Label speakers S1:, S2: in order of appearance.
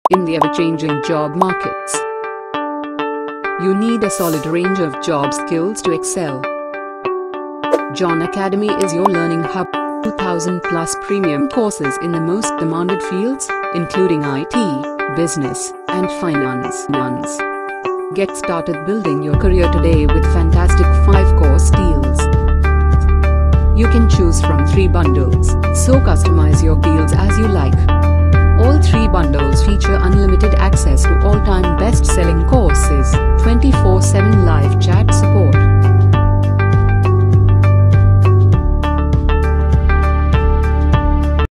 S1: in the ever-changing job markets. You need a solid range of job skills to excel. John Academy is your learning hub. 2,000 plus premium courses in the most demanded fields, including IT, business, and finance. Get started building your career today with fantastic 5-course deals. You can choose from 3 bundles, so customize your fields as you like. All 3 bundles feature unlimited access to